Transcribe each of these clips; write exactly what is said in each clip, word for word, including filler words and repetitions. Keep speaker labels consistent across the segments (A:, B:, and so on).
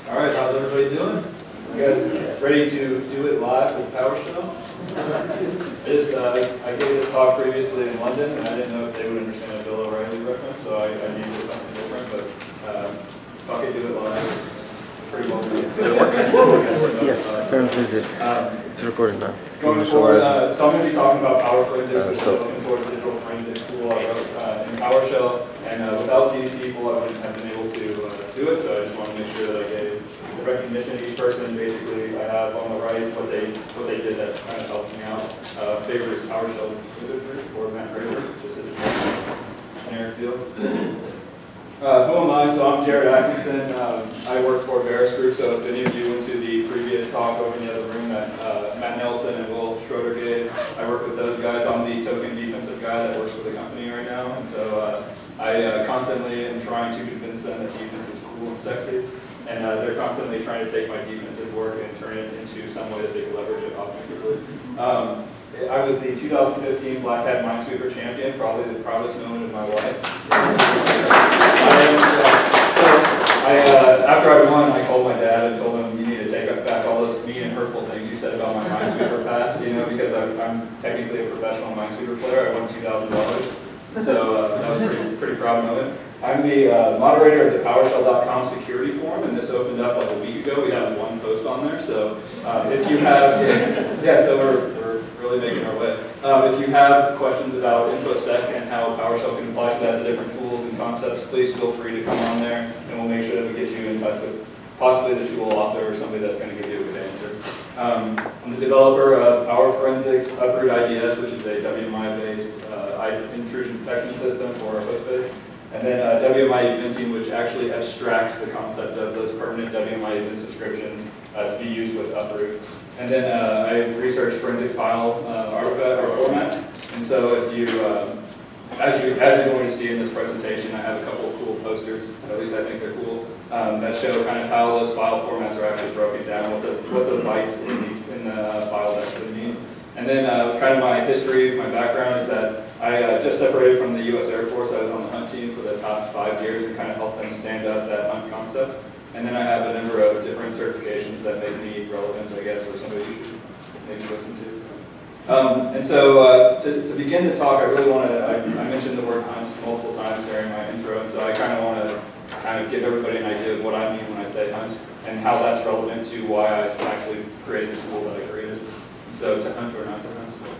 A: All right, how's everybody doing? You guys ready to do it live with PowerShell? I just uh, I gave this talk previously in London, and I didn't know if they would understand a Bill O'Reilly reference, so I, I named it something different. But uh, fuck it, do it live. It's pretty well made.
B: Yes, apparently it did.
A: Um,
B: it's recording now.
A: Going forward, uh, so I'm going to be talking about PowerForensics, uh, which is an open source digital forensics tool I wrote uh, in PowerShell. And uh, without these people, I wouldn't have been able to uh, do it. So I just want to make sure that I gave the recognition to each person. Basically, I have on the right what they what they did that kind of helped me out. Uh, favorite is PowerShell Wizardry or Matt Graver, just as a generic deal. Uh, who am I? So I'm Jared Atkinson. Um, I work for Varus Group. So if any of you went to the previous talk over in the other room that uh, Matt Nelson and Will Schroeder gave, I work with those guys. I'm the token defensive guy that works for the company right now. And so uh, I uh, constantly am trying to convince them that defense is cool and sexy. And uh, they're constantly trying to take my defensive work and turn it into some way that they can leverage it offensively. Um, I was the two thousand fifteen Black Hat Minesweeper champion, probably the proudest moment of my life. I, uh, so I, uh, after I won, I called my dad and told him, you need to take back all those mean and hurtful things you said about my Minesweeper past, you know, because I'm, I'm technically a professional Minesweeper player. I won two thousand dollars. So uh, that was a pretty, pretty proud moment. I'm the uh, moderator of the PowerShell dot com security forum, and this opened up like a week ago. We have one post on there, so uh, if you have, yeah, so we're, we're really making our way. Um, if you have questions about InfoSec and how PowerShell can apply to that, the different tools and concepts, please feel free to come on there, and we'll make sure that we get you in touch with possibly the tool author or somebody that's going to give you a good answer. Um, I'm the developer of PowerForensics Uproot I D S, which is a W M I-based uh, intrusion detection system for Postbase. And then uh, W M I eventing, which actually abstracts the concept of those permanent W M I event subscriptions uh, to be used with Uproot. And then uh, I researched forensic file uh, artifact or formats. And so if you, um, as you as you're going to see in this presentation, I have a couple of cool posters. At least I think they're cool. Um, that show kind of how those file formats are actually broken down, what the what the bytes in the, in the uh, files actually mean. And then uh, kind of my history, my background is that I uh, just separated from the U S Air Force. I was on the hunt team for the past five years and kind of helped them stand up that hunt concept. And then I have a number of different certifications that make me relevant, I guess, or somebody you should maybe listen to. Um, and so uh, to, to begin the talk, I really want to, I, I mentioned the word hunt multiple times during my intro, and so I kind of want to kind of give everybody an idea of what I mean when I say hunt and how that's relevant to why I actually created the tool that I created. So to hunt or not to hunt.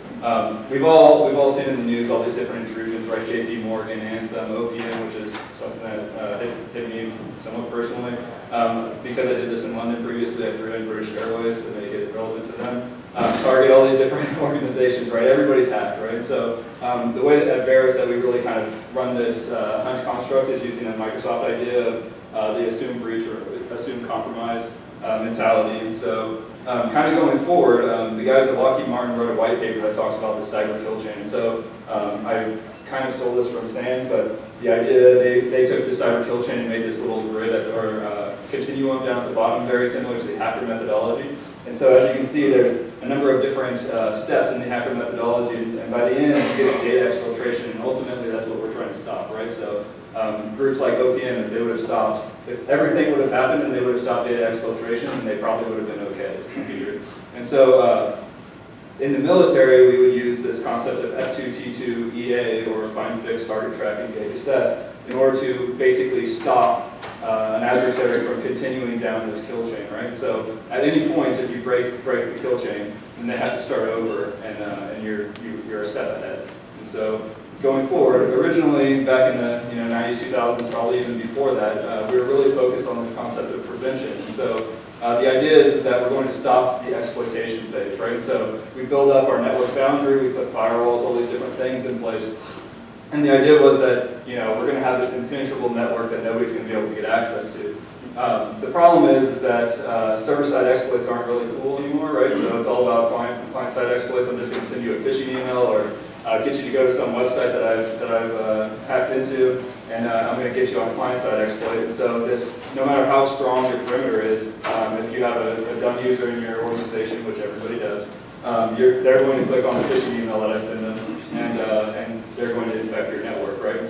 A: Um, we've all we've all seen in the news all these different intrusions, right? JPMorgan, Anthem, O P M, which is something that uh, hit, hit me somewhat personally. Um, because I did this in London previously, I threw in British Airways to make it relevant to them. Um, target all these different organizations, right? Everybody's hacked, right? So um, the way that at Varus that we really kind of run this uh, hunt construct is using a Microsoft idea of uh, the assume breach or assume compromise uh, mentality. And so Um, kind of going forward, um, the guys at Lockheed Martin wrote a white paper that talks about the cyber kill chain. So um, I kind of stole this from Sands, but the idea, they, they took the cyber kill chain and made this little grid at, or uh, continuum down at the bottom, very similar to the hacker methodology. And so as you can see, there's a number of different uh, steps in the hacker methodology, and by the end, you get to data exfiltration, and ultimately that's what we're trying to stop, right? So um, groups like O P M, if they would have stopped, if everything would have happened and they would have stopped data exfiltration, then they probably would have been okay to some degree. And so uh, in the military, we would use this concept of F two T two E A, or find, fix, target, track, engage, assess, in order to basically stop uh, an adversary from continuing down this kill chain, right? So at any point, if you break break the kill chain, then they have to start over, and uh, and you're you, you're a step ahead. And so going forward, originally back in the you know nineties, two thousands, probably even before that, uh, we were really focused on this concept of prevention. And so uh, the idea is, is that we're going to stop the exploitation phase, right? So we build up our network boundary, we put firewalls, all these different things in place. And the idea was that, you know, we're going to have this impenetrable network that nobody's going to be able to get access to. Um, the problem is, is that uh, server-side exploits aren't really cool anymore, right? So it's all about client, client-side exploits. I'm just going to send you a phishing email or uh, get you to go to some website that I've, that I've uh, hacked into, and uh, I'm going to get you on client-side exploit. And so this, no matter how strong your perimeter is, um, if you have a, a dumb user in your organization, which everybody does, Um, you're, they're going to click on the phishing email that I send them, and, uh, and they're going to infect your network, right? And so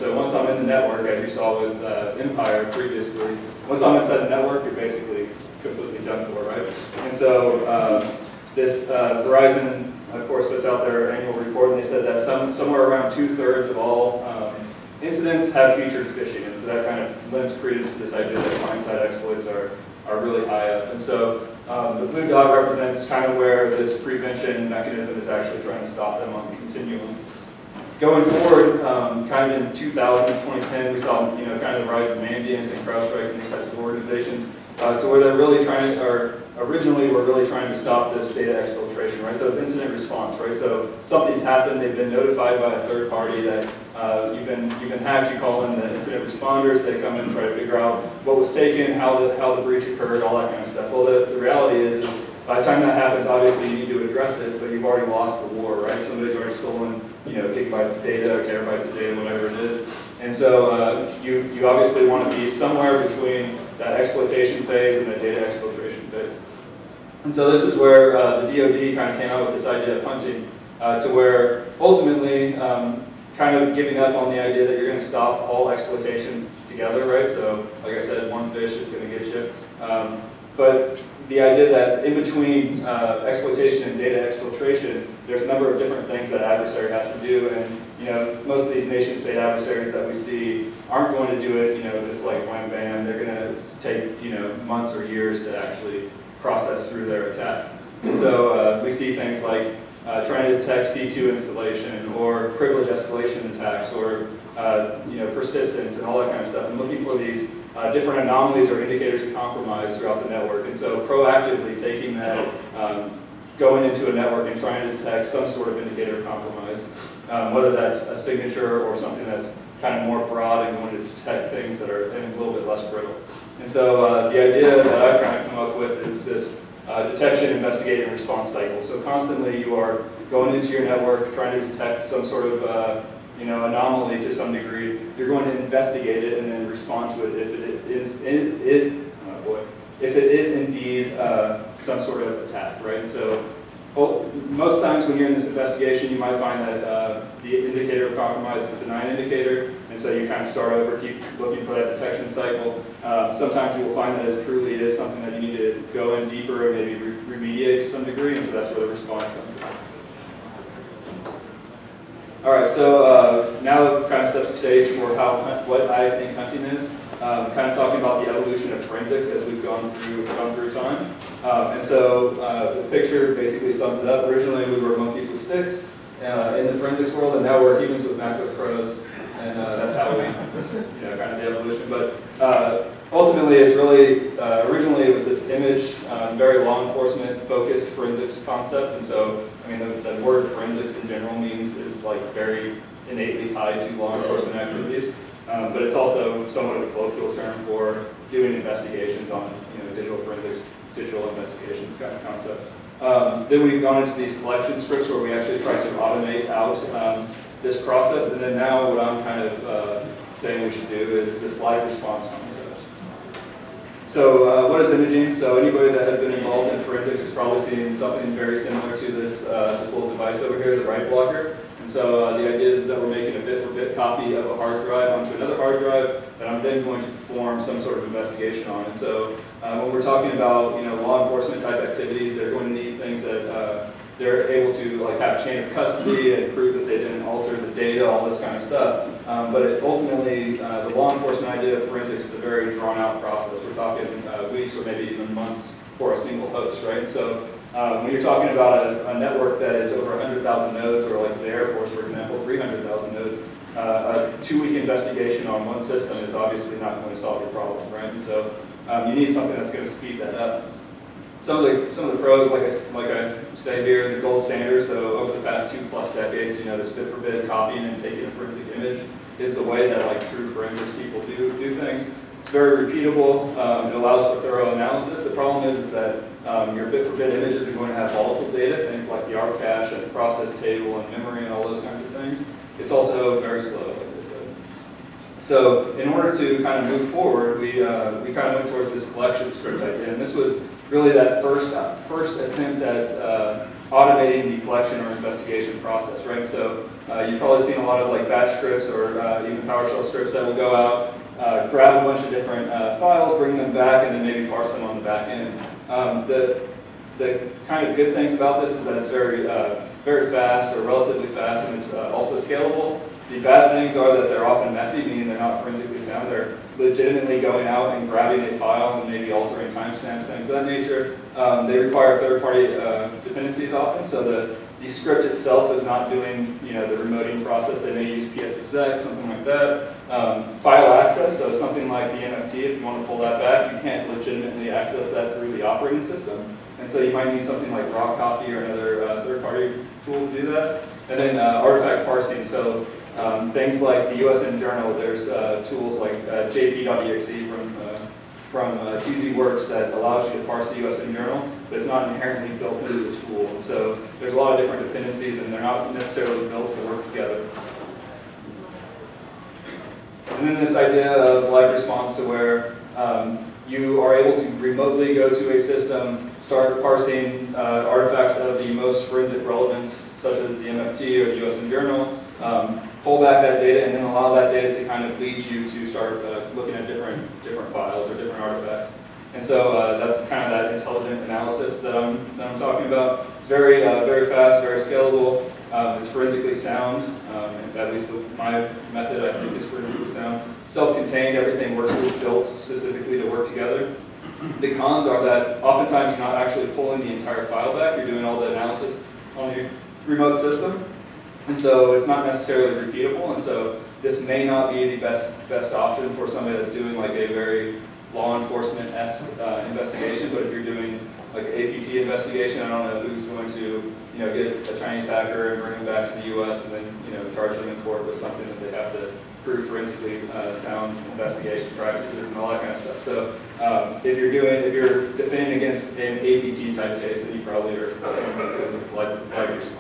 A: so once I'm in the network, as you saw with uh, Empire previously, once I'm inside the network, you're basically completely done for, right? And so uh, this uh, Verizon, of course, puts out their annual report, and they said that some, somewhere around two-thirds of all um, incidents have featured phishing, and so that kind of lends credence to this idea that client-side exploits are, are really high up. And so um, the blue dot represents kind of where this prevention mechanism is actually trying to stop them on the continuum. Going forward, um, kind of in two thousands, twenty ten, we saw you know kind of the rise of Mandiant and CrowdStrike and these types of organizations uh, to where they're really trying to, or originally we're really trying to stop this data exfiltration, right? So it's incident response, right? So something's happened, they've been notified by a third party that uh, you've been you've been hacked. You call in the incident responders, they come in and try to figure out what was taken, how the how the breach occurred, all that kind of stuff. Well, the, the reality is, is by the time that happens, obviously you need to address it, but you've already lost the war, right? Somebody's already stolen, you know, gigabytes of data or terabytes of data, whatever it is. And so uh, you, you obviously want to be somewhere between that exploitation phase and the data exfiltration phase. And so this is where uh, the D O D kind of came out with this idea of hunting, uh, to where ultimately um, kind of giving up on the idea that you're going to stop all exploitation together, right? So like I said, one fish is going to get you. Um, but the idea that in between uh, exploitation and data exfiltration, there's a number of different things that adversary has to do, and you know most of these nation-state adversaries that we see aren't going to do it, you know, just like wham bam. They're going to take you know months or years to actually process through their attack. And so uh, we see things like uh, trying to detect C two installation, or privilege escalation attacks, or uh, you know persistence, and all that kind of stuff, and looking for these Uh, different anomalies or indicators of compromise throughout the network. And so proactively taking that, um, going into a network and trying to detect some sort of indicator of compromise, um, whether that's a signature or something that's kind of more broad and going to detect things that are a little bit less brittle. And so uh, the idea that I've kind of come up with is this uh, detection, investigate, and response cycle. So constantly you are going into your network, trying to detect some sort of uh, you know, anomaly to some degree. You're going to investigate it and then respond to it if it is, it, it, oh boy, if it is indeed uh, some sort of attack, right? So well, most times when you're in this investigation, you might find that uh, the indicator of compromise is a benign indicator, and so you kind of start over, keep looking for that detection cycle. Um, sometimes you will find that it truly is something that you need to go in deeper and maybe re remediate to some degree, and so that's where the response comes from. All right, so uh, now I've kind of set the stage for how what I think hunting is. Um, kind of talking about the evolution of forensics as we've gone through gone through time. Um, and so uh, this picture basically sums it up. Originally, we were monkeys with sticks uh, in the forensics world, and now we're humans with MacBook Pros, and uh, that's how we, you know, kind of the evolution. But uh, ultimately, it's really uh, originally it was this image, uh, very law enforcement focused forensics concept, and so. I mean, the, the word forensics in general means is like very innately tied to law enforcement activities, um, but it's also somewhat of a colloquial term for doing investigations on, you know, digital forensics, digital investigations kind of concept. Um, then we've gone into these collection scripts where we actually try to automate out um, this process, and then now what I'm kind of uh, saying we should do is this live response concept. So uh, what is imaging? So anybody that has been involved in forensics has probably seen something very similar to this, uh, this little device over here, the write blocker. And so uh, the idea is that we're making a bit-for-bit copy of a hard drive onto another hard drive that I'm then going to perform some sort of investigation on. And so uh, when we're talking about, you know, law enforcement type activities, they're going to need things that uh, they're able to like have a chain of custody and prove that they didn't alter the data, all this kind of stuff. Um, but it ultimately, uh, the law enforcement idea of forensics is a very drawn-out process. We're talking uh, weeks or maybe even months for a single host, right? And so um, when you're talking about a, a network that is over one hundred thousand nodes, or like the Air Force, for example, three hundred thousand nodes, uh, a two-week investigation on one system is obviously not going to solve your problem, right? And so um, you need something that's going to speed that up. Some of the some of the pros, like I, like I say here, the gold standard. So over the past two plus decades, you know, this bit-for-bit copying and taking a forensic image is the way that like true forensics people do do things. It's very repeatable. Um, it allows for thorough analysis. The problem is, is that um, your bit-for-bit images are going to have volatile data, things like the ARP cache and the process table and memory and all those kinds of things. It's also very slow, like I said. So in order to kind of move forward, we uh, we kind of went towards this collection script idea, and this was really that first uh, first attempt at uh, automating the collection or investigation process, right? So uh, you've probably seen a lot of like batch scripts or uh, even PowerShell scripts that will go out, uh, grab a bunch of different uh, files, bring them back, and then maybe parse them on the back end. Um, the the kind of good things about this is that it's very uh, very fast or relatively fast, and it's uh, also scalable. The bad things are that they're often messy, meaning they're not forensically sound. They're legitimately going out and grabbing a file and maybe altering timestamps, things of that nature. Um, they require third-party uh, dependencies often, so the, the script itself is not doing, you know, the remoting process. They may use psexec, something like that. Um, file access, so something like the M F T, if you want to pull that back, you can't legitimately access that through the operating system. And so you might need something like raw copy or another uh, third-party tool to do that. And then uh, artifact parsing, so Um, things like the U S N Journal, there's uh, tools like uh, J P dot E X E from, uh, from uh, T Z Works that allows you to parse the U S N Journal, but it's not inherently built into the tool. And so there's a lot of different dependencies, and they're not necessarily built to work together. And then this idea of live response, to where um, you are able to remotely go to a system, start parsing uh, artifacts of the most forensic relevance, such as the M F T or the U S N Journal, um, pull back that data, and then allow that data to kind of lead you to start uh, looking at different different files or different artifacts. And so uh, that's kind of that intelligent analysis that I'm that I'm talking about. It's very uh, very fast, very scalable. Um, it's forensically sound. Um, and at least my method, I think, is forensically sound. Self-contained. Everything works built specifically to work together. The cons are that oftentimes you're not actually pulling the entire file back. You're doing all the analysis on your remote system. And so it's not necessarily repeatable, and so this may not be the best best option for somebody that's doing like a very law enforcement-esque uh, investigation. But if you're doing like an A P T investigation, I don't know who's going to you know get a Chinese hacker and bring them back to the U S and then you know charge them in court with something that they have to prove forensically uh, sound investigation practices and all that kind of stuff. So um, if you're doing if you're defending against an A P T type case, then you probably are good with live, live response.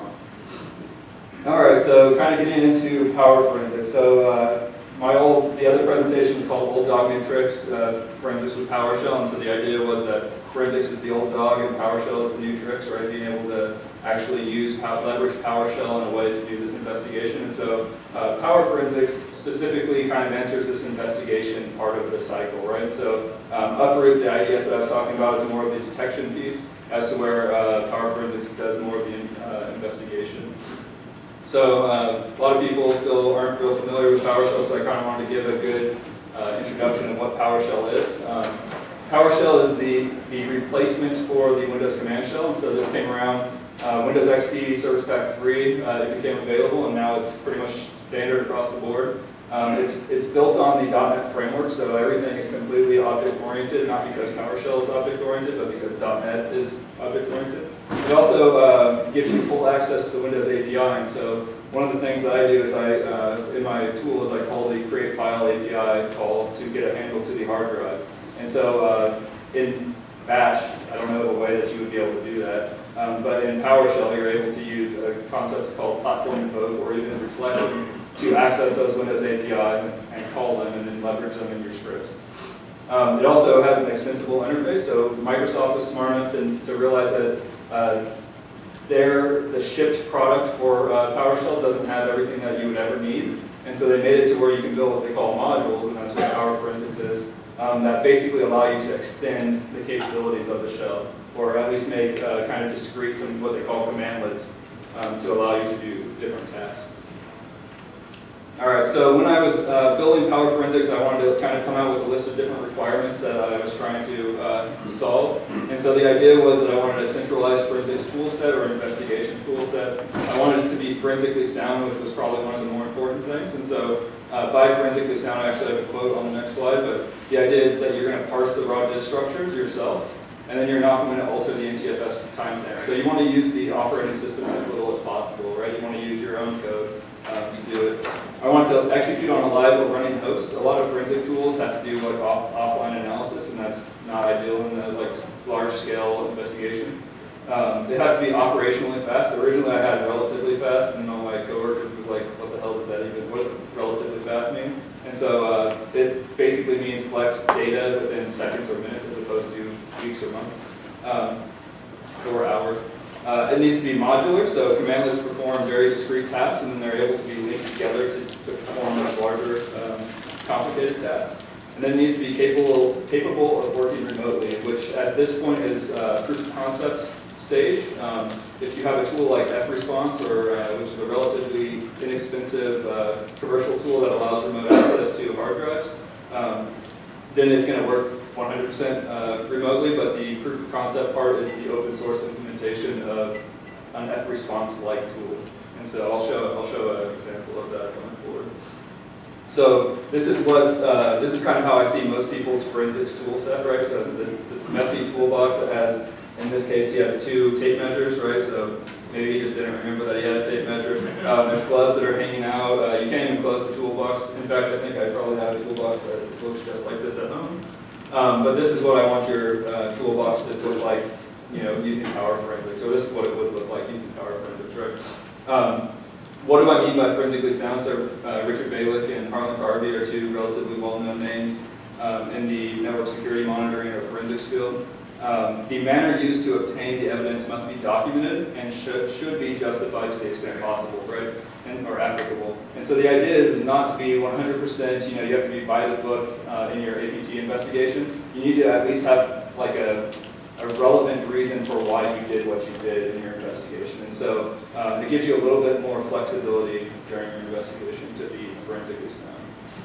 A: All right, so kind of getting into PowerForensics. So uh, my old, the other presentation is called Old Dog New Tricks, uh, Forensics with PowerShell, and so the idea was that forensics is the old dog and PowerShell is the new tricks, right? Being able to actually use, leverage PowerShell in a way to do this investigation. And so uh, PowerForensics specifically kind of answers this investigation part of the cycle, right? So um, Uproot, the I D S that I was talking about, is more of the detection piece, as to where uh, PowerForensics does more of the uh, investigation. So uh, a lot of people still aren't real familiar with PowerShell, so I kind of wanted to give a good uh, introduction of what PowerShell is. Um, PowerShell is the, the replacement for the Windows command shell, and so this came around uh, Windows X P Service Pack three, uh, it became available, and now it's pretty much standard across the board. Um, it's, it's built on the dot net framework, so everything is completely object-oriented, not because PowerShell is object-oriented, but because dot net is object-oriented. It also uh, gives you full access to the Windows A P I, and so one of the things that I do is I, uh, in my tool, is I call the create file A P I call to get a handle to the hard drive. And so uh, in Bash, I don't know a way that you would be able to do that, um, but in PowerShell, you're able to use a concept called platform invoke or even reflection to access those Windows A P Is and, and call them and then leverage them in your scripts. Um, it also has an extensible interface, so Microsoft was smart enough to, to realize that uh, their, the shipped product for uh, PowerShell doesn't have everything that you would ever need, and so they made it to where you can build what they call modules, and that's what PowerForensics is, um, that basically allow you to extend the capabilities of the shell, or at least make uh, kind of discrete, what they call commandlets, um, to allow you to do different tasks. All right, so when I was uh, building PowerForensics, I wanted to kind of come out with a list of different requirements that I was trying to uh, solve. And so the idea was that I wanted a centralized forensics toolset or an investigation toolset. I wanted it to be forensically sound, which was probably one of the more important things. And so uh, by forensically sound, I actually have a quote on the next slide, but the idea is that you're going to parse the raw disk structures yourself, and then you're not going to alter the N T F S timestamp. So you want to use the operating system as little as possible, right? You want to use your own code um, to do it. I want to execute on a live or running host. A lot of forensic tools have to do like off, offline analysis, and that's not ideal in the like large-scale investigation. Um, it has to be operationally fast. Originally, I had it relatively fast, and then all my coworkers were like, "What the hell does that even? What does relatively fast mean?" And so uh, it basically means collect data within seconds or minutes, as opposed to weeks or months. um, or hours. Uh, it needs to be modular, so command lists perform very discrete tasks, and then they're able to be linked together to, to perform much larger, um, complicated tasks. And then it needs to be capable, capable of working remotely, which at this point is uh, proof of concept stage. Um, if you have a tool like F-Response, or uh, which is a relatively inexpensive uh, commercial tool that allows remote access to hard drives, um, then it's going to work one hundred percent uh, remotely, but the proof of concept part is the open source implementation of an F-Response-like tool. And so I'll show, I'll show an example of that going forward. So this is what, uh, this is kind of how I see most people's forensics tool set, right? So it's a, this messy toolbox that has, in this case, he has two tape measures, right? So maybe he just didn't remember that he had a tape measure. Um, there's gloves that are hanging out. Uh, you can't even close the toolbox. In fact, I think I probably have a toolbox that looks just like this at home. Um, but this is what I want your uh, toolbox to look like, you know, using PowerForensics. So this is what it would look like using PowerForensics, right? Um, what do I mean by forensically sound? So uh, Richard Balick and Harlan Carvey are two relatively well-known names um, in the network security monitoring or forensics field. Um, the manner used to obtain the evidence must be documented and should, should be justified to the extent possible, right, and, or applicable. And so the idea is not to be one hundred percent, you know, you have to be by the book uh, in your A P T investigation. You need to at least have like a, a relevant reason for why you did what you did in your investigation. And so uh, it gives you a little bit more flexibility during your investigation to be forensically sound.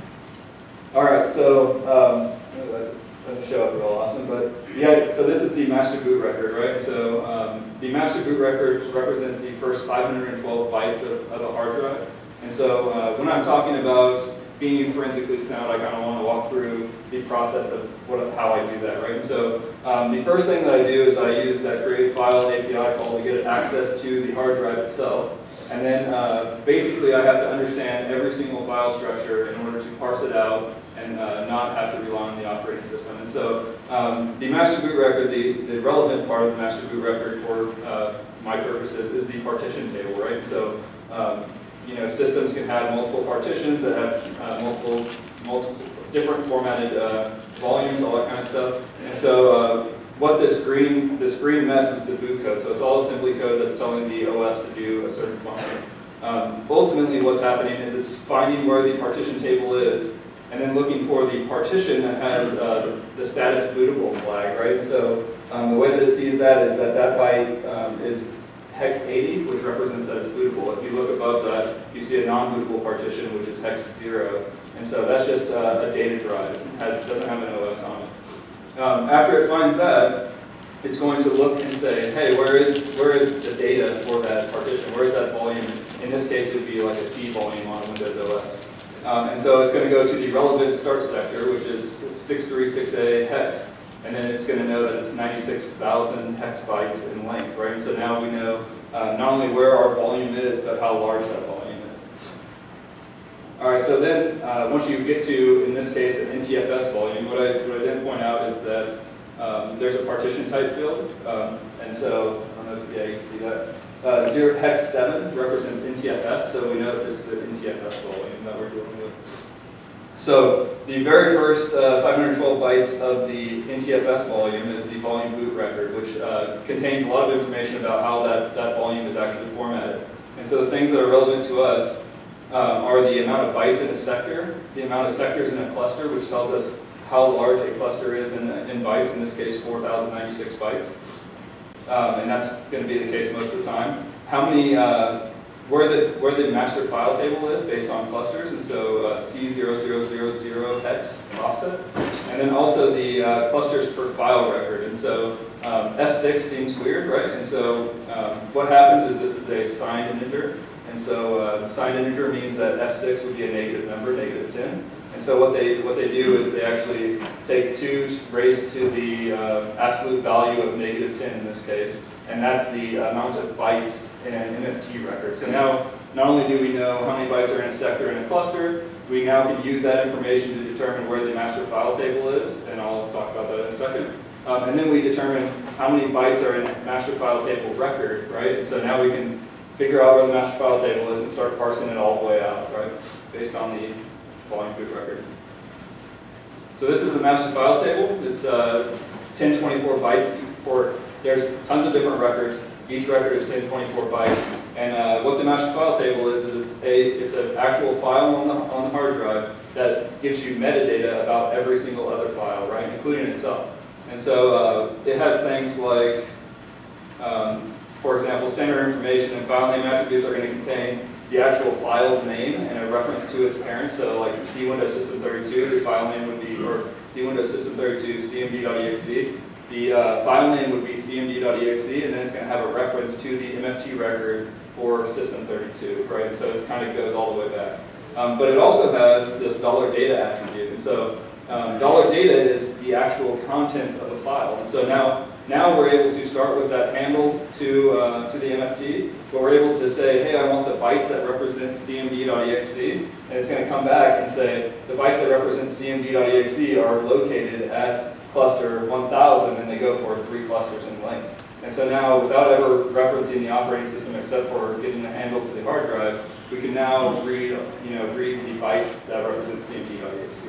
A: All right, so um, doesn't show up real awesome, but yeah, so this is the master boot record, right? So um, the master boot record represents the first five hundred twelve bytes of, of a hard drive. And so uh, when I'm talking about being forensically sound, I kind of want to walk through the process of what, how I do that, right? And so um, the first thing that I do is I use that create file A P I call to get access to the hard drive itself. And then uh, basically I have to understand every single file structure in order to parse it out and uh, not have to rely on the operating system. And so um, the master boot record, the, the relevant part of the master boot record for uh, my purposes is the partition table, right? So um, you know, systems can have multiple partitions that have uh, multiple, multiple different formatted uh, volumes, all that kind of stuff. And so uh, what this green, this green mess is the boot code. So it's all assembly code that's telling the O S to do a certain function. Um, ultimately what's happening is it's finding where the partition table is and then looking for the partition that has uh, the status bootable flag, right? So um, the way that it sees that is that that byte um, is hex eighty, which represents that it's bootable. If you look above that, you see a non-bootable partition, which is hex zero. And so that's just uh, a data drive. It has, doesn't have an O S on it. Um, after it finds that, it's going to look and say, hey, where is, where is the data for that partition? Where is that volume? In this case, it would be like a C volume on Windows O S. Um, and so it's going to go to the relevant start sector, which is six three six A hex. And then it's going to know that it's ninety-six thousand hex bytes in length, right? And so now we know uh, not only where our volume is, but how large that volume is. All right, so then uh, once you get to, in this case, an N T F S volume, what I, what I didn't point out is that um, there's a partition type field. Um, and so, I don't know if yeah, you can see that. Uh, zero hex seven represents N T F S, so we know that this is an N T F S volume that we're dealing with. So the very first uh, five hundred twelve bytes of the N T F S volume is the volume boot record, which uh, contains a lot of information about how that, that volume is actually formatted. And so the things that are relevant to us um, are the amount of bytes in a sector, the amount of sectors in a cluster, which tells us how large a cluster is in, in bytes, in this case four thousand ninety-six bytes. Um, and that's going to be the case most of the time. How many, uh, where the where the master file table is based on clusters, and so uh, C zero zero zero zero hex offset, and then also the uh, clusters per file record. And so um, F six seems weird, right? And so um, what happens is this is a signed integer, and so uh, signed integer means that F six would be a negative number, negative ten. And so what they what they do is they actually take two raised to the uh, absolute value of negative ten in this case, and that's the amount of bytes in an N F T record. So now not only do we know how many bytes are in a sector in a cluster, we now can use that information to determine where the master file table is, and I'll talk about that in a second. Um, and then we determine how many bytes are in a master file table record, right? And so now we can figure out where the master file table is and start parsing it all the way out, right? Based on the volume boot record. So this is the master file table. It's uh, ten twenty-four bytes for there's tons of different records. Each record is ten twenty-four bytes, and uh, what the master file table is is it's a it's an actual file on the on the hard drive that gives you metadata about every single other file, right, including itself. And so uh, it has things like, um, for example, standard information and file name attributes are going to contain the actual file's name and a reference to its parent. So like C Windows System thirty-two, the file name would be, or C Windows System thirty-two C M D dot E X E. The uh, file name would be C M D dot E X E, and then it's going to have a reference to the M F T record for System thirty-two, right? So it kind of goes all the way back. Um, but it also has this dollar data attribute, and so um, dollar data is the actual contents of a file. And so now, now we're able to start with that handle to uh, to the M F T, but we're able to say, hey, I want the bytes that represent C M D dot E X E, and it's going to come back and say the bytes that represent C M D dot E X E are located at cluster one thousand, and they go for three clusters in length. And so now, without ever referencing the operating system except for getting the handle to the hard drive, we can now read, you know, read the bytes that represent C M D dot E X E.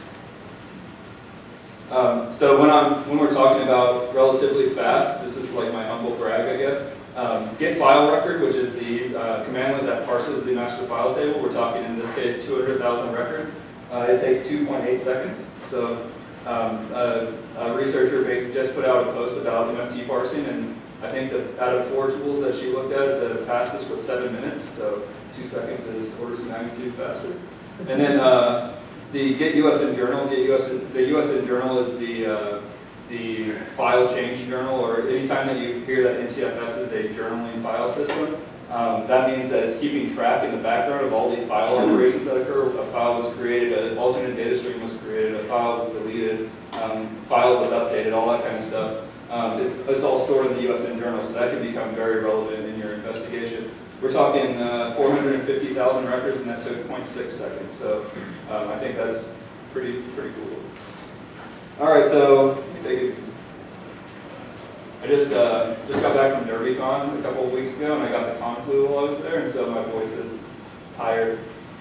A: Um, so when I'm when we're talking about relatively fast, this is like my humble brag, I guess. Um, get file record, which is the uh, commandlet that parses the master file table. We're talking in this case two hundred thousand records. Uh, it takes two point eight seconds. So um, a, a researcher basically just put out a post about M F T parsing, and I think that out of four tools that she looked at, the fastest was seven minutes. So two seconds is orders of magnitude faster. And then uh, the get U S in journal. Get U S in, the U S in journal is the uh, the file change journal, or anytime that you hear that N T F S is a journaling file system, um, that means that it's keeping track in the background of all the file operations that occur. A file was created, an alternate data stream was created, a file was deleted, um, file was updated, all that kind of stuff. Um, it's, it's all stored in the U S in journal, so that can become very relevant in your investigation. We're talking uh, four hundred fifty thousand records, and that took zero point six seconds. So um, I think that's pretty pretty cool. All right, so let me take it. I just uh, just got back from DerbyCon a couple of weeks ago, and I got the con flu while I was there, and so my voice is tired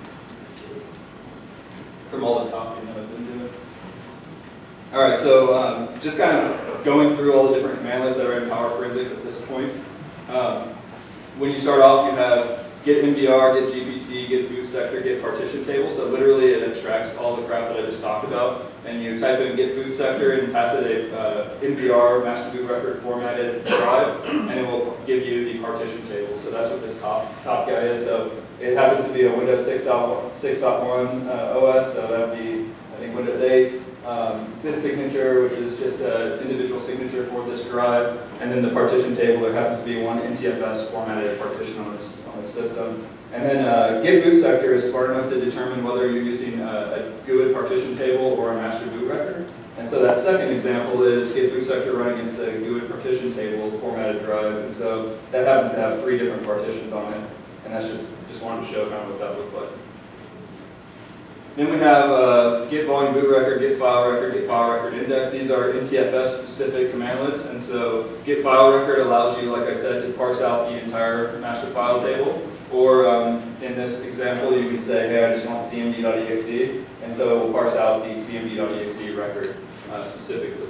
A: from all the talking that I've been doing. All right, so um, just kind of going through all the different command lists that are in PowerForensics at this point. Um, when you start off, you have get M D R, get G P T, get boot sector, get partition table. So literally it abstracts all the crap that I just talked about. And you type in get boot sector and pass it a uh, M D R, master boot record formatted drive, and it will give you the partition table. So that's what this top, top guy is. So it happens to be a Windows six point one uh, O S, so that would be, I think, Windows eight. Um, this signature, which is just an individual signature for this drive, and then the partition table, there happens to be one N T F S formatted partition on this, on this system. And then uh, get boot sector is smart enough to determine whether you're using a, a G U I D partition table or a master boot record. And so that second example is get boot sector run against the G U I D partition table formatted drive. And so that happens to have three different partitions on it. And that's just, just wanted to show kind of what that looked like. Then we have uh, get volume boot record, get file record, get file record index. These are N T F S specific commandlets, and so get file record allows you, like I said, to parse out the entire master file table. Or um, in this example, you can say, hey, I just want C M D dot E X E, and so it will parse out the C M D dot E X E record uh, specifically.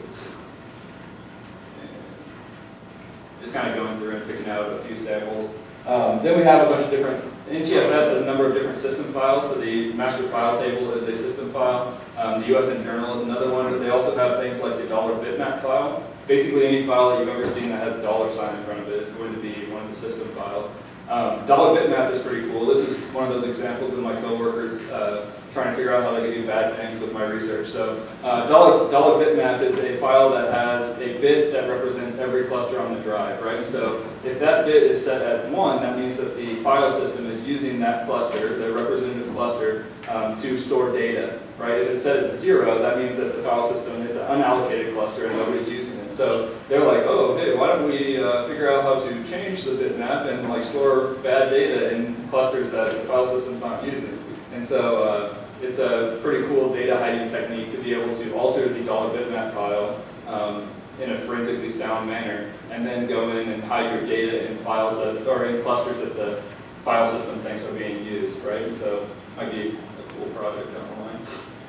A: Just kind of going through and picking out a few samples. Um, then we have a bunch of different, N T F S has a number of different system files, so the master file table is a system file. Um, the U S in journal is another one, but they also have things like the dollar bitmap file. Basically any file that you've ever seen that has a dollar sign in front of it is going to be one of the system files. Um, dollar bitmap is pretty cool. This is one of those examples of my coworkers uh, trying to figure out how they can do bad things with my research. So uh, dollar, dollar bitmap is a file that has a bit that represents every cluster on the drive, right? And so if that bit is set at one, that means that the file system is using that cluster, the representative cluster, um, to store data, right? If it's set at zero, that means that the file system, it's an unallocated cluster and nobody's using it. So they're like, oh, hey, why don't we uh, figure out how to change the bitmap and like store bad data in clusters that the file system's not using. And so uh, it's a pretty cool data hiding technique to be able to alter the dollar bitmap file um, in a forensically sound manner, and then go in and hide your data in files that, or in clusters that the file system thinks are being used, right? So it might be a cool project down the line.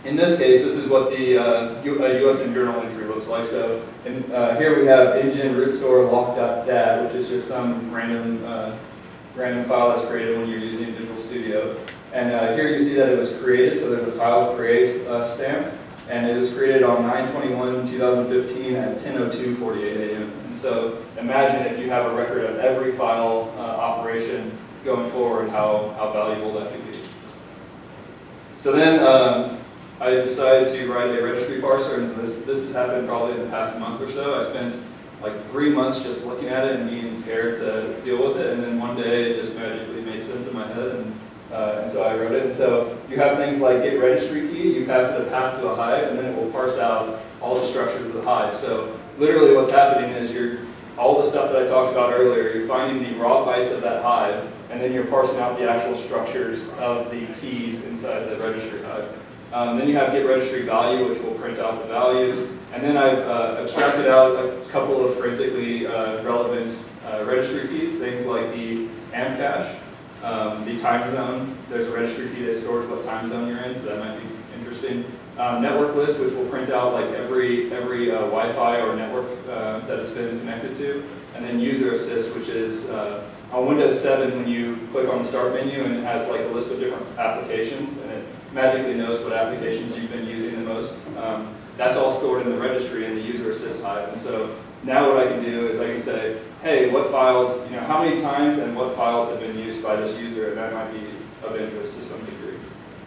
A: in this case, this is what the uh, U a U S M journal entry looks like. So in, uh, here we have engine root store lock.dat, which is just some random uh, random file that's created when you're using Visual Studio. And uh, here you see that it was created, so there's a file create uh, stamp, and it was created on nine twenty-one two thousand fifteen at ten oh two forty-eight A M And so imagine if you have a record of every file uh, operation going forward, how, how valuable that could be. So then um, I decided to write a registry parser, and this, this has happened probably in the past month or so. I spent like three months just looking at it and being scared to deal with it, and then one day it just magically made sense in my head, and, uh, and so I wrote it. And so you have things like get registry key, you pass it a path to a hive, and then it will parse out all the structures of the hive. So literally what's happening is you're, all the stuff that I talked about earlier, you're finding the raw bytes of that hive, and then you're parsing out the actual structures of the keys inside the registry hive. Um, then you have get registry value, which will print out the values. And then I've uh, abstracted out a couple of forensically uh, relevant uh, registry keys, things like the amp cache, um, the time zone. There's a registry key that stores what time zone you're in, so that might be interesting. Um, network list, which will print out like every every uh, Wi-Fi or network uh, that it's been connected to. And then user assist, which is uh, on Windows seven, when you click on the start menu and it has like a list of different applications, and it magically knows what applications you've been using the most. Um, that's all stored in the registry in the user assist hive. And so now what I can do is I can say, hey, what files, you know, how many times and what files have been used by this user, and that might be of interest to some degree.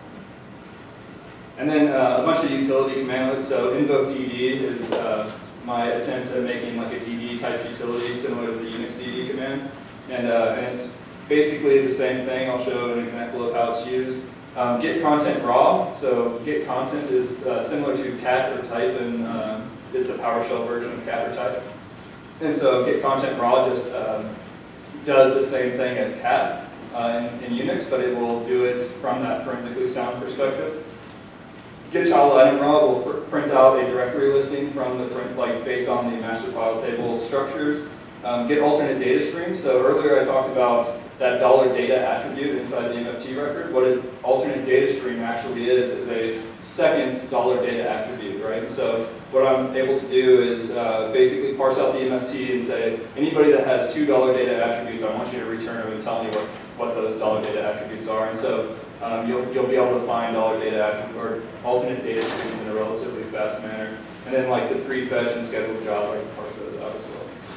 A: And then uh, a bunch of utility commandlets. So invoke D D is uh, my attempt at making like a D D type utility similar to the Unix D D command. And, uh, and it's basically the same thing. I'll show an example of how it's used. Um, get content raw. So get content is uh, similar to cat or type, and um, it's a PowerShell version of cat or type. And so get content raw just um, does the same thing as cat uh, in, in Unix, but it will do it from that forensically sound perspective. Get child item raw will pr print out a directory listing from the front, like based on the master file table structures. Um, get alternate data streams. So earlier I talked about that dollar data attribute inside the M F T record. What an alternate data stream actually is is a second dollar data attribute, right? And so what I'm able to do is uh, basically parse out the M F T and say, anybody that has two dollar data attributes, I want you to return them and tell me what, what those dollar data attributes are. And so um, you'll, you'll be able to find dollar data attribute or alternate data streams in a relatively fast manner. And then like the prefetch and scheduled job, I can parse those out as well.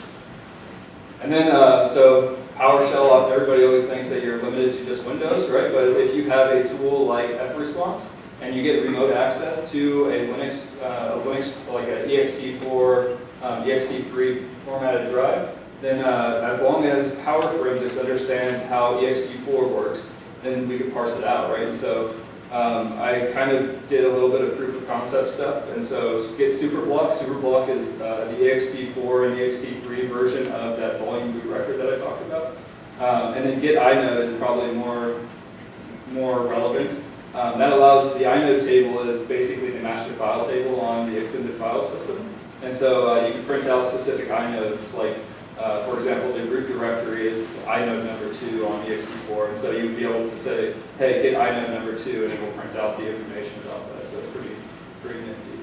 A: And then, uh, so PowerShell, everybody always thinks that you're limited to just Windows, right? But if you have a tool like F response and you get remote access to a Linux, uh, a Linux like an E X T four, um, E X T three formatted drive, then uh, as long as PowerForensics understands how E X T four works, then we can parse it out, right? And so um, I kind of did a little bit of proof of concept stuff, and so get superblock. Superblock is uh, the E X T four and E X T three version of that volume boot record that I talked about. Um, and then get inode is probably more, more relevant. Um, that allows, the inode table is basically the master file table on the extended file system. And so uh, you can print out specific inodes, like uh, for example, the root directory is inode number two on E X T four. And so you'd be able to say, hey, get inode number two, and it will print out the information about that. So it's pretty, pretty nifty.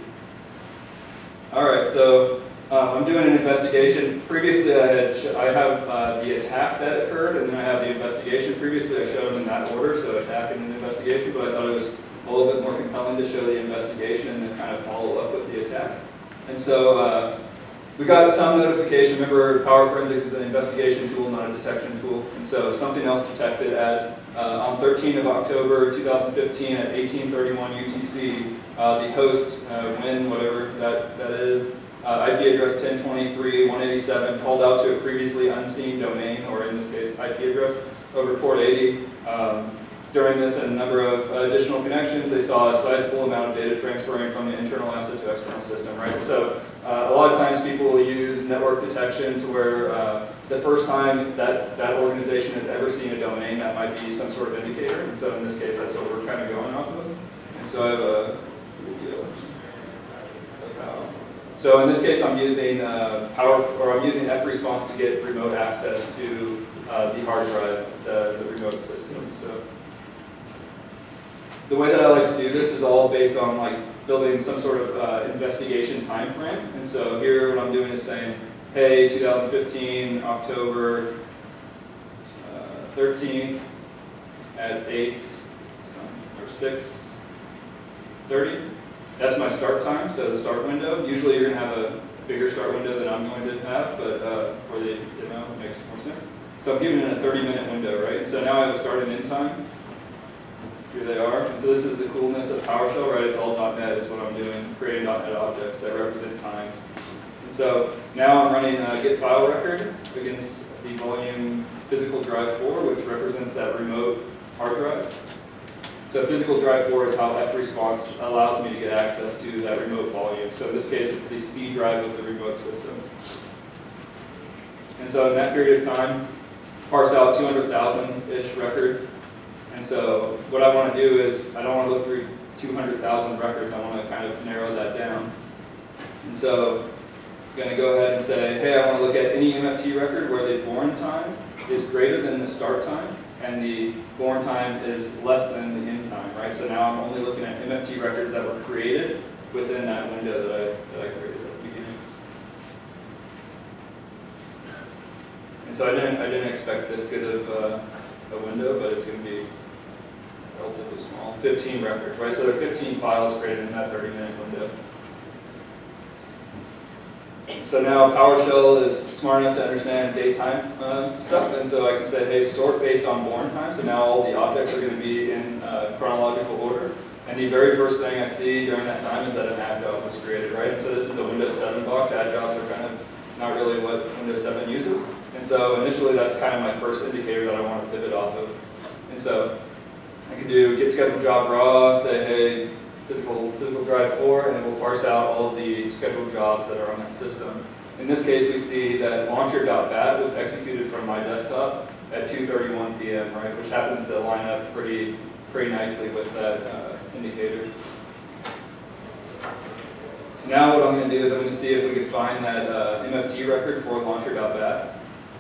A: All right, so um, I'm doing an investigation. Previously, I had sh I have uh, the attack that occurred, and then I have the investigation. Previously, I showed them in that order, so attack and then investigation. But I thought it was a little bit more compelling to show the investigation and then kind of follow up with the attack. And so uh, we got some notification. Remember, PowerForensics is an investigation tool, not a detection tool. And so something else detected at uh, on thirteenth of October two thousand fifteen at eighteen thirty-one U T C. Uh, the host, uh, win, whatever that, that is, uh, I P address ten twenty-three dot one eighty-seven called out to a previously unseen domain, or in this case, I P address, over port eighty. Um, during this and a number of uh, additional connections, they saw a sizable amount of data transferring from the internal asset to external system, right? So uh, a lot of times people will use network detection to where uh, the first time that that organization has ever seen a domain, that might be some sort of indicator. And so in this case, that's what we're kind of going off of. And so I have a So in this case, I'm using uh, Power, or I'm using F response to get remote access to uh, the hard drive, the, the remote system. So, the way that I like to do this is all based on like building some sort of uh, investigation time frame. And so here what I'm doing is saying, hey, two thousand fifteen, October uh, thirteenth at eight or six thirty. That's my start time, so the start window. Usually you're going to have a bigger start window than I'm going to have, but uh, for the demo it makes more sense. So I'm giving it a thirty minute window, right? So now I have a start and end time. Here they are. And so this is the coolness of PowerShell, right? It's all .NET is what I'm doing, creating .NET objects that represent times. And so now I'm running a get file record against the volume physical drive four, which represents that remote hard drive. So physical drive four is how F response allows me to get access to that remote volume. So in this case, it's the C drive of the remote system. And so in that period of time, parsed out two hundred thousand-ish records. And so what I want to do is, I don't want to look through two hundred thousand records, I want to kind of narrow that down. And so I'm going to go ahead and say, hey, I want to look at any M F T record where the born time is greater than the start time, and the born time is less than the end time, right? So now I'm only looking at M F T records that were created within that window that I, that I created at the beginning. And so I didn't, I didn't expect this good of uh, a window, but it's going to be relatively small. fifteen records, right? So there are fifteen files created in that thirty minute window. So now PowerShell is smart enough to understand date time uh, stuff, and so I can say, hey, sort based on born time. So now all the objects are going to be in uh, chronological order. And the very first thing I see during that time is that an add job was created, right? And so this is the Windows seven box. Add jobs are kind of not really what Windows seven uses. And so initially that's kind of my first indicator that I want to pivot off of. And so I can do get scheduled job raw, say, hey, physical, physical drive four, and it will parse out all of the scheduled jobs that are on that system. In this case, we see that launcher.bat was executed from my desktop at two thirty-one p m, right, which happens to line up pretty, pretty nicely with that uh, indicator. So now what I'm going to do is I'm going to see if we can find that uh, M F T record for launcher.bat.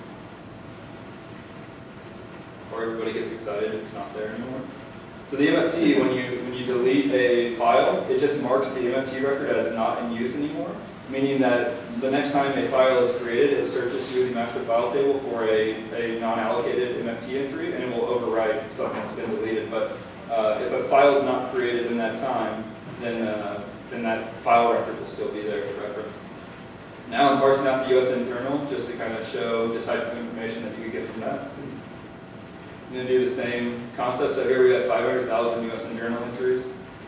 A: Before everybody gets excited, it's not there anymore. So the M F T, when you when you delete a file, it just marks the M F T record as not in use anymore, meaning that the next time a file is created, it searches through the master file table for a, a non-allocated M F T entry, and it will overwrite something that's been deleted. But uh, if a file is not created in that time, then uh, then that file record will still be there to reference. Now I'm parsing out the U S internal just to kind of show the type of information that you could get from that. I'm going to do the same concept. So here we have five hundred thousand U S internal entries.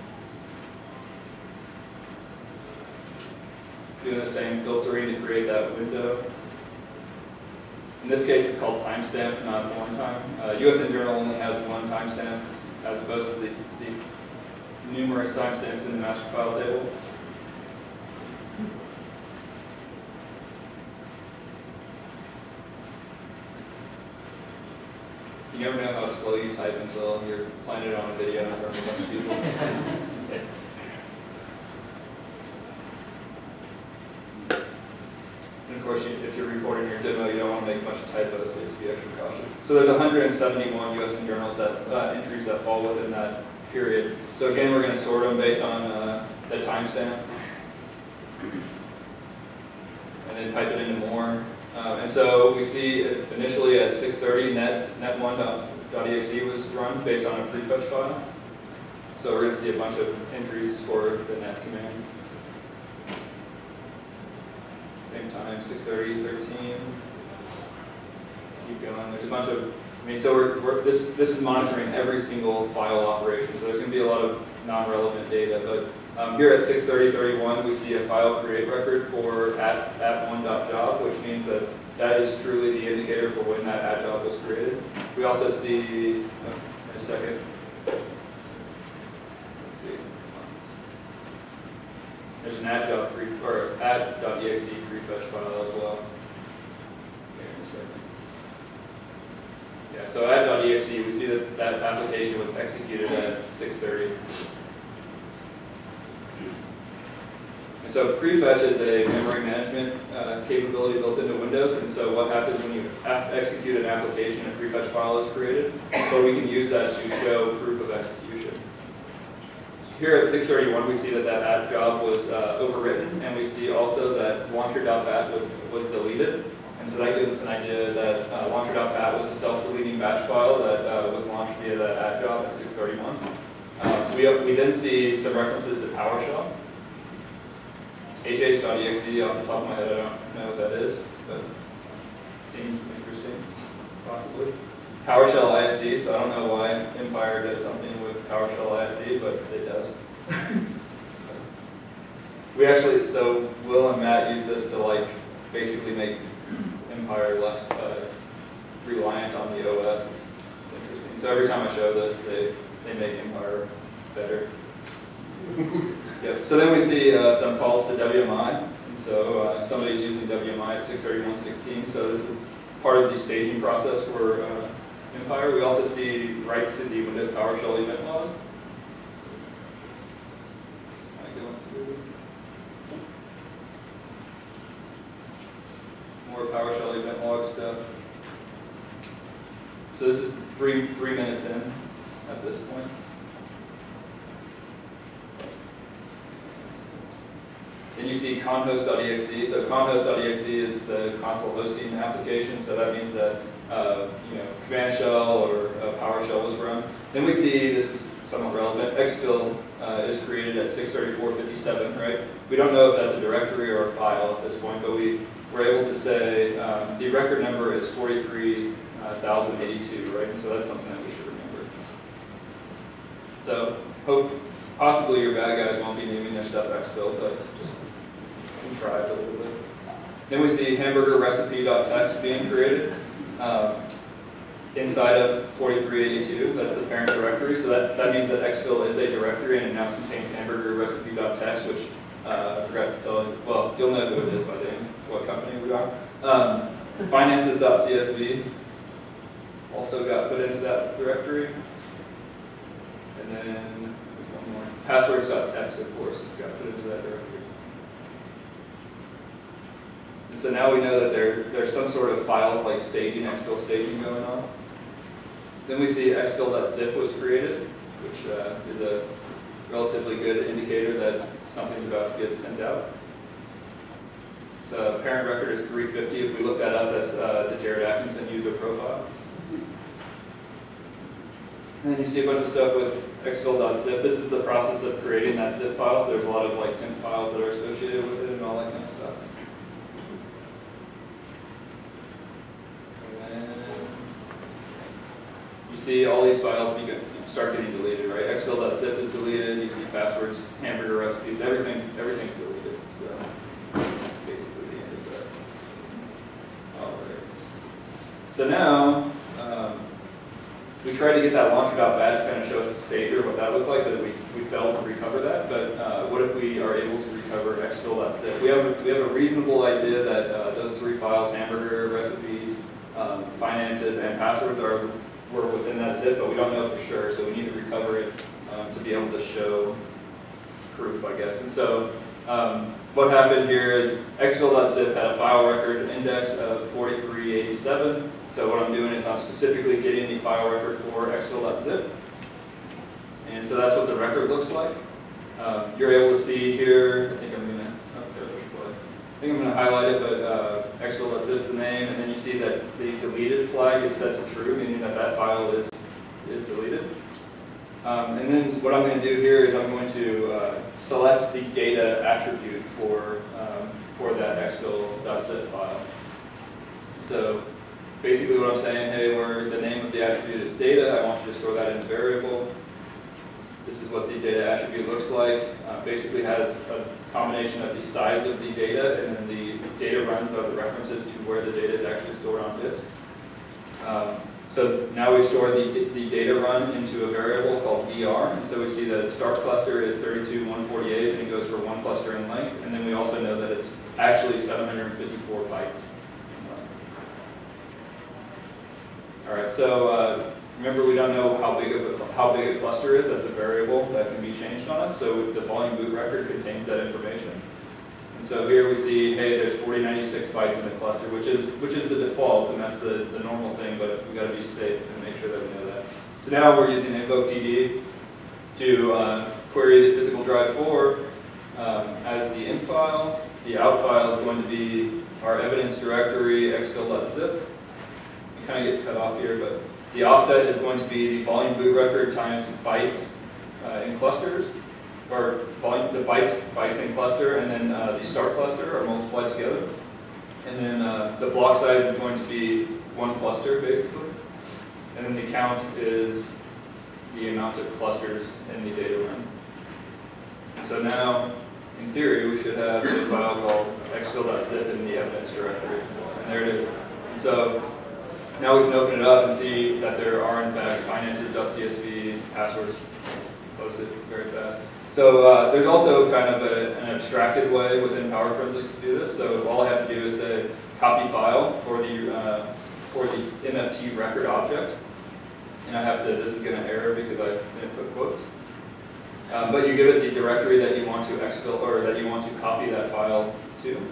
A: Doing the same filtering to create that window. In this case, it's called timestamp, not born time. Uh, U S internal only has one timestamp, as opposed to the, the numerous timestamps in the master file table. You never know how slow you type until you're playing it on a video in front of a bunch of people. And of course, you, if you're recording your demo, you don't want to make a bunch of typos, so you have to be extra cautious. So there's one hundred seventy-one U S internals that uh, entries that fall within that period. So again, we're going to sort them based on uh, the timestamp, and then pipe it into more. Um, and so we see initially at six thirty, net net one dot E X E was run based on a prefetch file. So we're going to see a bunch of entries for the net commands. Same time, six thirty, thirteen. Keep going. There's a bunch of, I mean, so we're, we're this this is monitoring every single file operation. So there's going to be a lot of non-relevant data, but Um, here at six thirty thirty-one, we see a file create record for at, at one.job, which means that that is truly the indicator for when that add job was created. We also see, oh, in a second, let's see, there's an add job pre, or add.exe prefetch file as well. Okay, in a second. Yeah, so add.exe, we see that that application was executed at six thirty. So prefetch is a memory management uh, capability built into Windows, and so what happens when you execute an application, a prefetch file is created, but we can use that to show proof of execution. here at six thirty-one, we see that that add job was uh, overwritten, and we see also that launcher.bat was, was deleted. And so that gives us an idea that uh, launcher.bat was a self-deleting batch file that uh, was launched via that add job at six thirty-one. Uh, we, we then see some references to PowerShell. H H dot E X E, off the top of my head, I don't know what that is, but it seems interesting, possibly. PowerShell I S E, so I don't know why Empire does something with PowerShell I S E, but it does. So, we actually, so Will and Matt use this to like basically make Empire less uh, reliant on the O S. It's, it's interesting. So every time I show this, they, they make Empire better. Yep. So then we see uh, some calls to W M I. And so uh, somebody's using W M I at six thirty-one sixteen. So this is part of the staging process for uh, Empire. We also see writes to the Windows PowerShell event log. More PowerShell event log stuff. So this is three three minutes in at this point. Then you see conhost dot E X E. So conhost dot E X E is the console hosting application. So that means that uh, you know, command shell or uh, PowerShell was run. Then we see, this is somewhat relevant, exfil uh, is created at six thirty-four fifty-seven, right? We don't know if that's a directory or a file at this point, but we were able to say um, the record number is forty-three thousand eighty-two, right? And so that's something that we should remember. So hope possibly your bad guys won't be naming their stuff exfil, but just contrived a little bit. Then we see hamburger recipe.txt being created um, inside of forty-three eighty-two. That's the parent directory. So that, that means that exfil is a directory and it now contains hamburger recipe.txt, which uh, I forgot to tell you. Well, you'll know who it is by the end, what company we are. Um, finances.csv also got put into that directory. And then there's one more. Passwords.txt, of course, got put into that directory. And so now we know that there, there's some sort of file like staging, exfil staging going on. Then we see exfil.zip was created, which uh, is a relatively good indicator that something's about to get sent out. So parent record is three fifty. If we look that up, that's uh, the Jared Atkinson user profile. And then you see a bunch of stuff with exfil.zip. This is the process of creating that zip file, so there's a lot of like temp files that are associated with it and all that kind of stuff. You see all these files begin, start getting deleted, right? Exfil.zip is deleted. You see passwords, hamburger recipes, everything, everything's deleted. So basically the end of that. All right. So now um, we tried to get that launcher.bat to kind of show us the stager, what that looked like, but we, we failed to recover that. But uh, what if we are able to recover exfil.zip? We have a, we have a reasonable idea that uh, those three files, hamburger recipes, um, finances, and passwords are were within that zip, but we don't know for sure, so we need to recover it um, to be able to show proof, I guess. And so um, what happened here is exfil.zip had a file record index of forty-three eighty-seven. So what I'm doing is I'm specifically getting the file record for exfil.zip. And so that's what the record looks like. Um, you're able to see here, I think I'm gonna, oh, I think I'm gonna highlight it, but uh, exfil.zip is the name, and then you see that the deleted flag is set to true, meaning that that file is, is deleted. Um, and then what I'm going to do here is I'm going to uh, select the data attribute for, um, for that exfil.zip file. So basically what I'm saying, hey, where the name of the attribute is data, I want you to store that in a variable. This is what the data attribute looks like. Uh, basically has a combination of the size of the data, and then the data runs are the references to where the data is actually stored on disk. Um, so now we've stored the, the data run into a variable called D R, and so we see that start cluster is thirty-two one forty-eight, and it goes for one cluster in length, and then we also know that it's actually seven hundred fifty-four bytes in length. All right, so uh, remember, we don't know how big of a, how big a cluster is. That's a variable that can be changed on us. So the volume boot record contains that information. And so here we see, hey, there's forty ninety-six bytes in the cluster, which is which is the default, and that's the, the normal thing. But we got to be safe and make sure that we know that. So now we're using invoke D D to uh, query the physical drive four um, as the in file. The out file is going to be our evidence directory exfil.zip. It kind of gets cut off here, but the offset is going to be the volume boot record times bytes uh, in clusters, or volume, the bytes bytes in cluster, and then uh, the start cluster are multiplied together. And then uh, the block size is going to be one cluster, basically. And then the count is the amount of clusters in the data run. And so now, in theory, we should have a file called exfil.zip in the evidence directory. And there it is. And so now we can open it up and see that there are, in fact, finances.csv passwords. Closed it very fast. So uh, there's also kind of a, an abstracted way within PowerForensics to do this. So all I have to do is say copy file for the uh, for the M F T record object, and I have to. This is going to error because I didn't put quotes. Um, but you give it the directory that you want to exfil or that you want to copy that file to.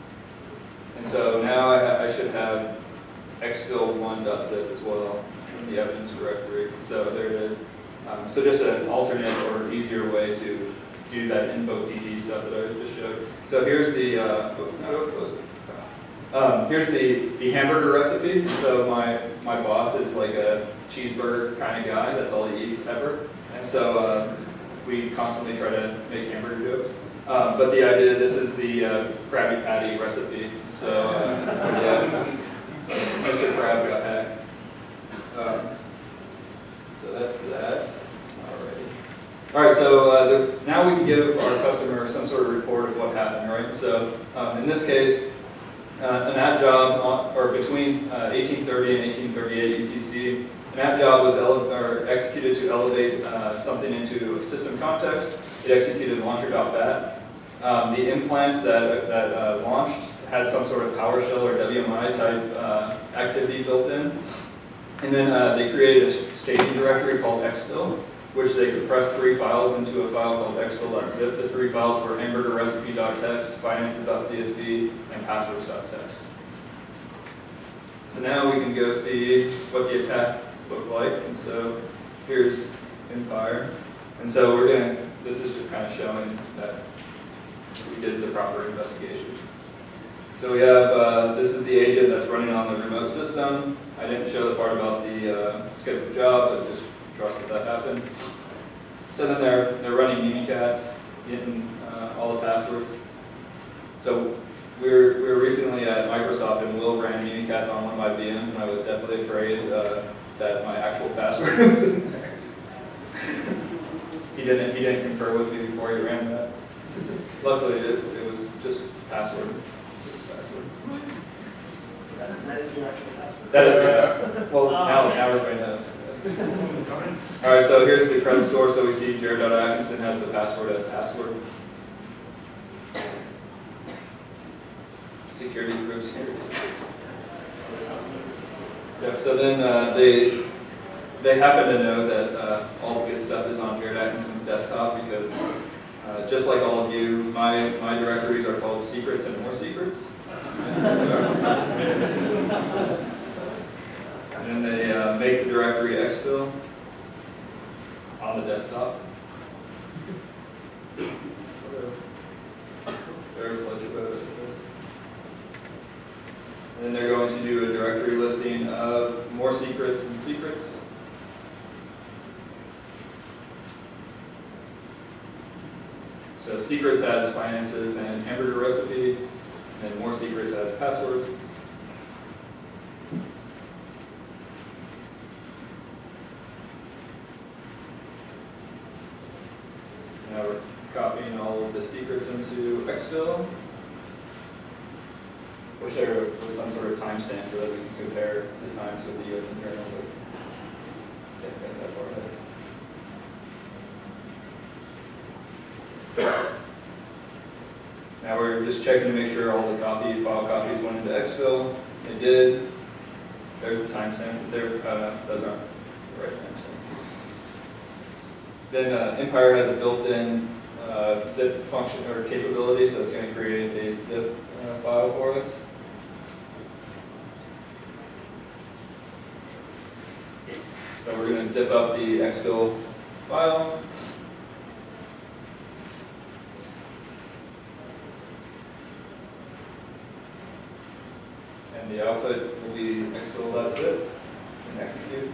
A: And so now I, ha I should have exfil one dot zip as well in the evidence directory. So there it is. Um, so just an alternate or easier way to do that info P D stuff that I just showed. So here's the uh, oh, no, close it. Um, here's the the hamburger recipe. So my my boss is like a cheeseburger kind of guy. That's all he eats ever. And so uh, we constantly try to make hamburger jokes. Um, but the idea, this is the uh, Krabby Patty recipe. So uh, yeah, Mister Krab got hacked. Um, so that's that. Alrighty. All right. So uh, the, now we can give our customer some sort of report of what happened, right? So um, in this case, uh, an app job on, or between uh, eighteen thirty and eighteen thirty-eight U T C. An app job was ele or executed to elevate uh, something into system context. It executed launcher.bat. Um, the implant that, that uh, launched had some sort of PowerShell or W M I type uh, activity built in. And then uh, they created a staging directory called exfil, which they compressed three files into a file called exfil.zip. The three files were hamburger recipe.txt, finances.csv, and passwords.txt. So now we can go see what the attack looked like. And so here's Empire. And so we're going to, this is just kind of showing that we did the proper investigation. So we have, uh, this is the agent that's running on the remote system. I didn't show the part about the uh, scheduled job, but just trust that that happened. So then they're, they're running Mimikatz, getting uh, all the passwords. So we were, we were recently at Microsoft and Will ran Mimikatz on one of my V Ms, and I was definitely afraid uh, that my actual password was in there. he didn't he didn't confer with me before he ran that. Luckily, it, it was just password. Just password.
C: That, that is your actual password.
A: That is, yeah. Well, now, now everybody knows. All right, so here's the credit score. So we see Jared.Atkinson has the password as password. Security group security. Yeah, so then uh, they they happen to know that uh, all the good stuff is on Jared Atkinson's desktop because uh, just like all of you, my, my directories are called secrets and more secrets. And then they uh, make the directory exfil on the desktop. So there's Legibus. And then they're going to do a directory listing of more secrets and secrets. So secrets has finances and hamburger recipe, and more secrets has passwords. So now we're copying all of the secrets into exfil. Wish there was some sort of timestamp so that we can compare the times with the U S internal, but can't get that far ahead. Now we're just checking to make sure all the copy file copies went into exfil. They did. There's the timestamps. There, uh, those aren't the right timestamps. Then uh, Empire has a built-in uh, zip function or capability, so it's going to create a zip uh, file for us. So we're going to zip up the exfil file. And the output will be exfil.zip and execute.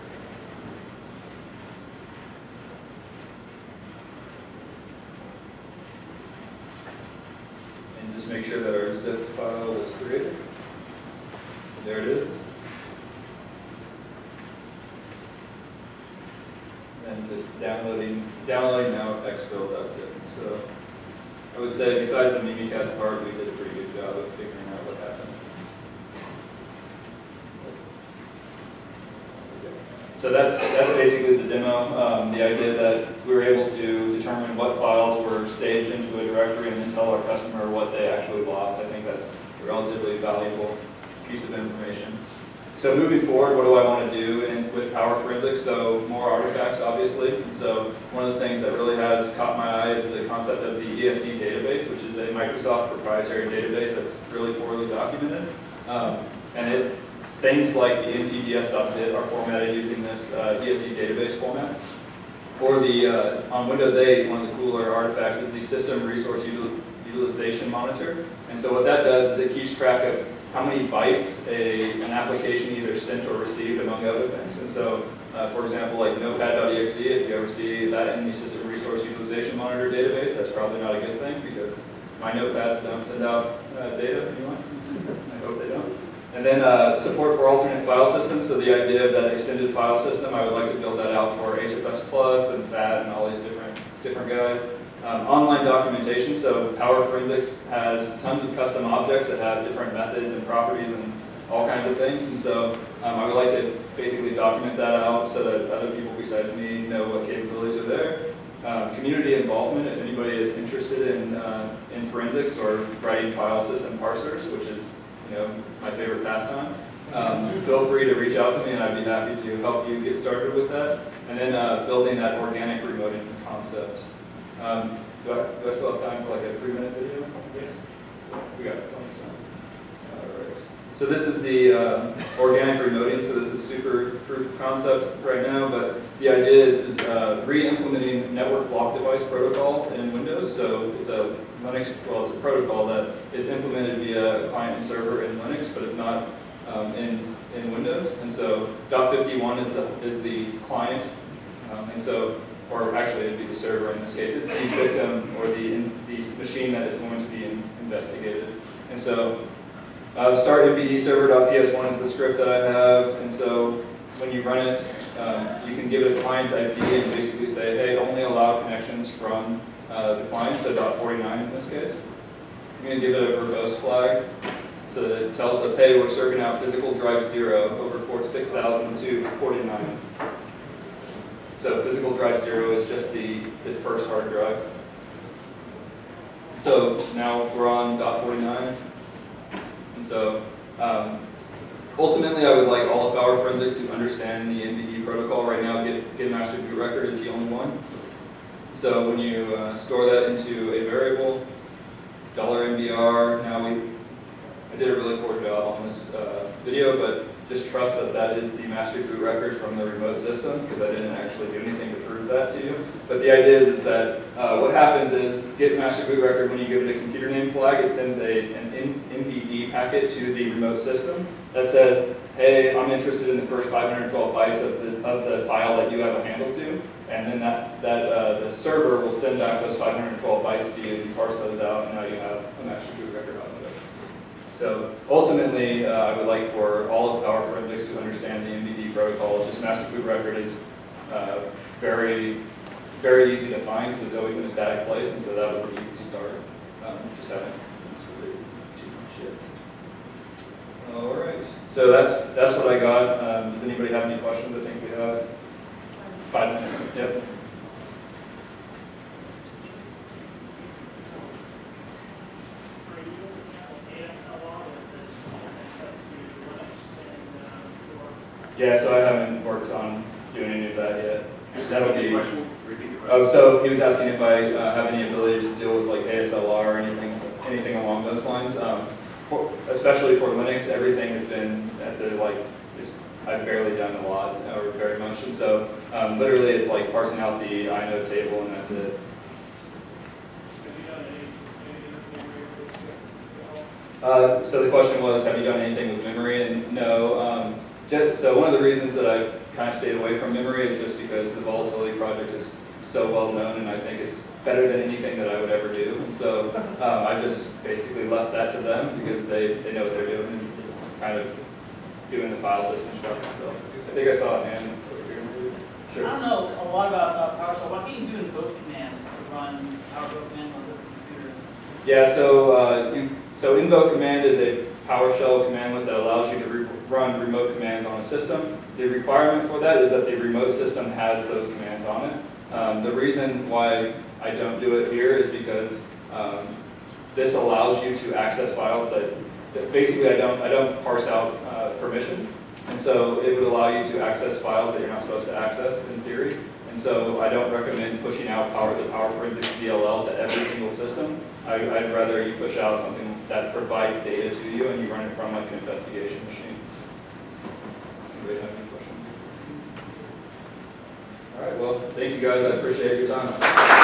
A: And just make sure that our zip file is created. There it is. And just downloading, downloading now exfil.zip. So I would say besides the Mimikatz part, we did a pretty good job of figuring out what happened. So that's that's basically the demo. Um, the idea that we were able to determine what files were staged into a directory and then tell our customer what they actually lost. I think that's a relatively valuable piece of information. So moving forward, what do I want to do in, with PowerForensics? So more artifacts, obviously. And so one of the things that really has caught my eye is the concept of the E S E database, which is a Microsoft proprietary database that's really poorly documented. Um, and it, things like the N T D S dot bit are formatted using this uh, E S E database format. Or the, uh, on Windows eight, one of the cooler artifacts is the System Resource Util Utilization Monitor. And so what that does is it keeps track of how many bytes a, an application either sent or received, among other things. And so, uh, for example, like notepad dot E X E, if you ever see that in the System Resource Utilization Monitor database, that's probably not a good thing because my notepads don't send out uh, data anymore. I hope they don't. And then uh, support for alternate file systems. So the idea of that extended file system, I would like to build that out for H F S Plus and F A T and all these different, different guys. Um, online documentation, so PowerForensics has tons of custom objects that have different methods and properties and all kinds of things, and so um, I would like to basically document that out so that other people besides me know what capabilities are there. Um, community involvement, if anybody is interested in, uh, in forensics or writing file system parsers, which is you know my favorite pastime, um, feel free to reach out to me and I'd be happy to help you get started with that. And then uh, building that organic remoting concept. Um, do, I, do I still have time for like a three minute video? Yes. We got plenty of time. All right. So this is the uh, organic remoting. So this is super proof of concept right now, but the idea is, is uh, re-implementing network block device protocol in Windows. So it's a Linux, well, it's a protocol that is implemented via client and server in Linux, but it's not um, in in Windows. And so dot fifty-one is the is the client, um, and so. Or actually it'd be the server in this case. It's the victim or the, in, the machine that is going to be in, investigated. And so uh, start M B D server dot P S one is the script that I have. And so when you run it, um, you can give it a client I P and basically say, hey, only allow connections from uh, the client, so dot forty-nine in this case. I'm going to give it a verbose flag so that it tells us, hey, we're serving out physical drive zero over port six thousand to forty-nine. So physical drive zero is just the, the first hard drive. So now we're on dot forty-nine. And so um, ultimately I would like all of PowerForensics to understand the N B D protocol. Right now get, get master boot record is the only one. So when you uh, store that into a variable, $M B R, now we, I did a really poor job on this uh, video, but just trust that that is the master boot record from the remote system, because I didn't actually do anything to prove that to you. But the idea is, is that uh, what happens is, get master boot record, when you give it a computer name flag, it sends a, an N B D packet to the remote system that says, hey, I'm interested in the first five hundred twelve bytes of the, of the file that you have a handle to. And then that, that uh, the server will send back those five hundred twelve bytes to you, and you parse those out, and now you have a master boot record off of it. So ultimately, uh, I would like for all of PowerForensics to understand the N B D protocol. Just master boot record is uh, very, very easy to find because it's always in a static place, and so that was an easy start. Um, just haven't really too much yet. All right, so that's that's what I got. Um, does anybody have any questions? I think we have five minutes. Yep. Yeah, so I haven't worked on doing any of that yet. That'll be. Oh, so he was asking if I uh, have any ability to deal with like A S L R or anything, anything along those lines. Um, for, especially for Linux, everything has been at the like. It's, I've barely done a lot or very much, and so um, literally it's like parsing out the inode table and that's it. Uh, so the question was, have you done anything with memory? And no. Um, just, so one of the reasons that I've kind of stayed away from memory is just because the volatility project is so well known, and I think it's better than anything that I would ever do. And so um, I just basically left that to them because they, they know what they're doing and kind of doing the file system stuff myself. I think I saw it, man. Sure.
C: I don't know a lot about uh, PowerShell. What can you do invoke commands to run PowerShell commands on different computers?
A: Yeah, so uh, in, so invoke command is a PowerShell commandlet that allows you to re run remote commands on a system. The requirement for that is that the remote system has those commands on it. Um, the reason why I don't do it here is because um, this allows you to access files that, that basically I don't I don't parse out uh, permissions, and so it would allow you to access files that you're not supposed to access in theory. And so I don't recommend pushing out power the PowerForensics D L L to every single system. I, I'd rather you push out something that provides data to you and you run it from like an investigation machine. Anybody have any questions? All right, well, thank you guys. I appreciate your time.